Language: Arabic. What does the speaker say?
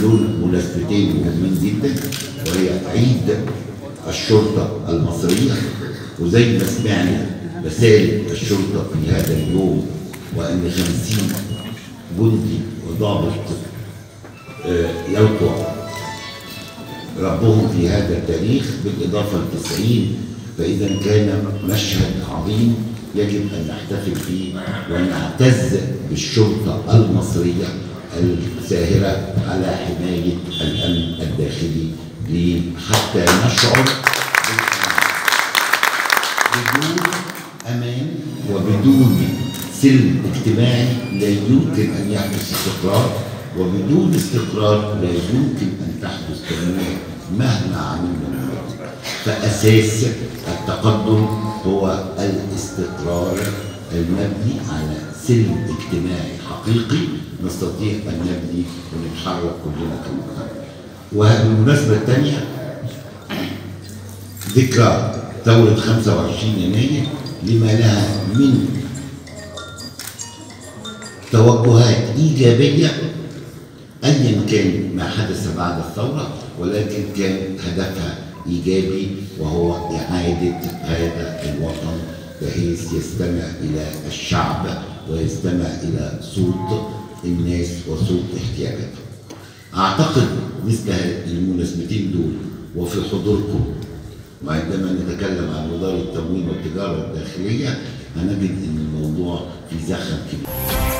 له مناسبتين مهمين جدا، وهي عيد الشرطة المصرية، وزي ما سمعنا رسائل الشرطة في هذا اليوم، وأن 50 جندي وضابط يلقوا ربهم في هذا التاريخ بالإضافة ل 90، فإذا كان مشهد عظيم يجب أن نحتفل فيه ونعتز بالشرطة المصرية الساهرة على حماية الأمن الداخلي، حتى نشعر بدون أمان وبدون سلم اجتماعي لا يمكن أن يحدث استقرار، وبدون استقرار لا يمكن أن تحدث تنمية مهما عملنا. فأساس التقدم هو الاستقرار المبني على سلم اجتماعي حقيقي نستطيع أن نبني ونتحرك كلنا كمجتمع. وبالمناسبة الثانية ذكرى ثورة 25 يناير لما لها من توجهات إيجابية أيا كان ما حدث بعد الثورة، ولكن كان هدفها إيجابي، وهو إعادة هذا الوطن بحيث يستمع إلى الشعب ويستمع إلى صوت الناس وصوت احتياجاتهم. أعتقد مثل المناسبتين دول وفي حضوركم، وعندما نتكلم عن وزارة التموين والتجارة الداخلية هنجد أن الموضوع في زخم كبير.